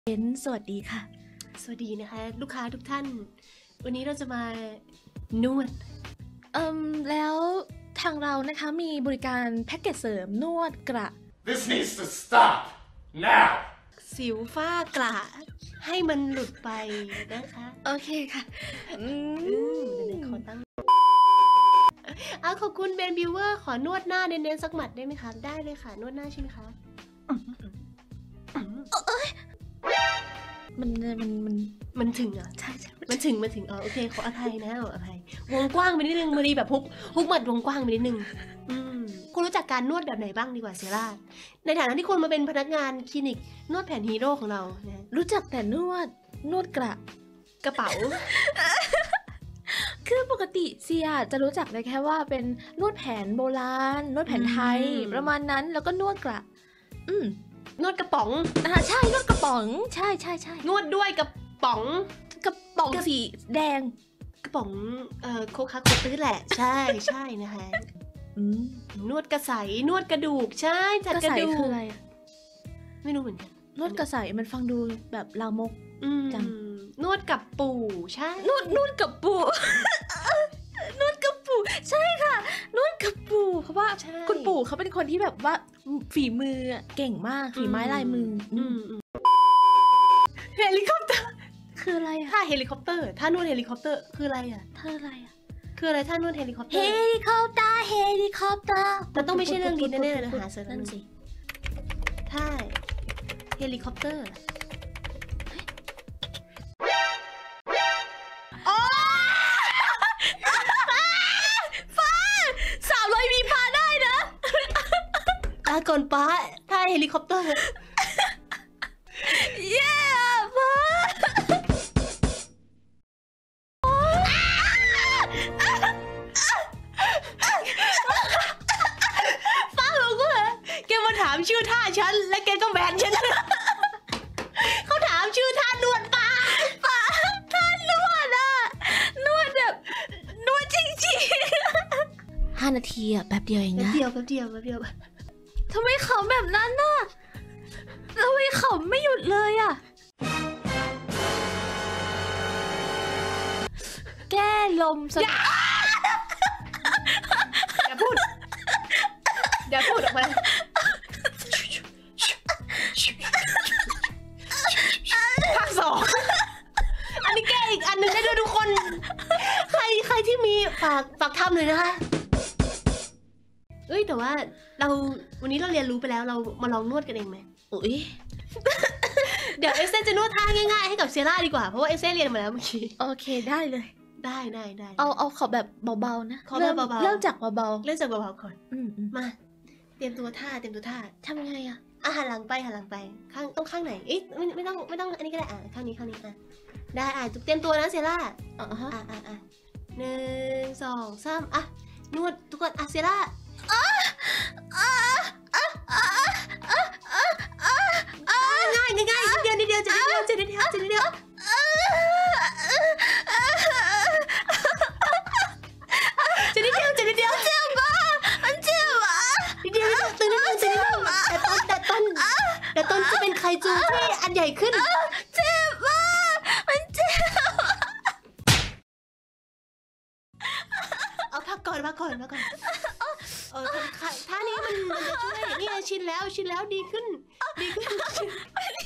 สวัสดีค่ะสวัสดีนะคะลูกค้าทุกท่านวันนี้เราจะมานวดแล้วทางเรานะคะมีบริการแพ็กเกจเสริมนวดกระ This needs to stop now สิวฝ้ากระให้มันหลุดไปนะคะโอเคค่ะเดี๋ยวขอตั้งขอบคุณเบนบิวเวอร์ขอนวดหน้าเน้นๆสักหมัดได้ไหมคะได้เลยค่ะนวดหน้าใช่ไหมคะมันถึงอ่ะใช่มันถึงโอเคขออภัยนะอภัยวงกว้างไปนิดนึงมาดีแบบฮุกหมัดวงกว้างไปนิดนึงคุณรู้จักการนวดแบบไหนบ้างดีกว่าเซราในฐานะที่คุณมาเป็นพนักงานคลินิกนวดแผนฮีโร่ของเรานะรู้จักแต่นวดกระเป๋าคือปกติเซียจะรู้จักได้แค่ว่าเป็นนวดแผนโบราณนวดแผนไทยประมาณนั้นแล้วก็นวดกระนวดกระป๋องใช่นวดกระป๋องใช่นวดด้วยกระป๋องสีแดงกระป๋องโคคาโคตื้อแหละใช่นะคะนวดกระใสนวดกระดูกใช่จัดกระดูกคืออะไรไม่รู้เหมือนกันนวดกระใสมันฟังดูแบบลามกจังนวดกับปู่ใช่นวดกับปู่ นวดกับปู่ใช่ค่ะนวดกับปู่เพราะว่าคุณปู่เขาเป็นคนที่แบบว่าฝีมือเก่งมากฝีไม้ลายมือเฮลิคอปเตอร์คืออะไรอะท่าเฮลิคอปเตอร์ท่านวดเฮลิคอปเตอร์คืออะไรอะท่าอะไรอะคืออะไรท่านวดเฮลิคอปเตอร์เฮลิคอปเตอร์แต่ต้องไม่ใช่เรื่องดีแน่ๆเลยหาเสริมนั่นสิท่าเฮลิคอปเตอร์ก่อนป้าท่าเฮลิคอปเตอร์เย้ป้าป้าบอกว่าแกมาถามชื่อท่าฉันและแกก็แบนฉันเขาถามชื่อท่านวดป้าท่านวดอะนวดแบบนวดจริงๆ5 นาทีอะแป๊บเดียวเองนะแป๊บเดียวทำไมเขาแบบนั้นน่ะทำไมเขาไม่หยุดเลยอ่ะแก้ลมสักอย่าพูดออกมาภาค2อันนี้แก้อีกอันหนึ่งได้ด้วยทุกคนใครที่มีฝากทำเลยนะคะแต่ว่าวันนี้เราเรียนรู้ไปแล้วเรามาลองนวดกันเองไหมเดี๋ยวเอเซ่จะนวดท่าง่ายๆให้กับเซราดีกว่าเพราะว่าเอเซ่เรียนมาแล้วเมื่อกี้โอเคได้เลยได้เอาขอแบบเบาๆนะขอแบบเบาๆเริ่มจากเบาก่อนมาเตรียมตัวท่าทำไงอะหันหลังไปต้องข้างไหนไม่ต้องอันนี้ก็ได้ข้างนี้ได้เตรียมตัวนะเซรา1 2 3นวดทุกคนเซราง่ายนิดเดียวจะนิดเดียวเจ็บปะมันเจ็บปะนิดเดียวตึงนิดนึงแต่ต้นจะเป็นไคจูที่อันใหญ่ขึ้นเจ็บปะมันเจ็บพักก่อนท่านี้มันจะช่วยนี่ชินแล้วดีขึ้น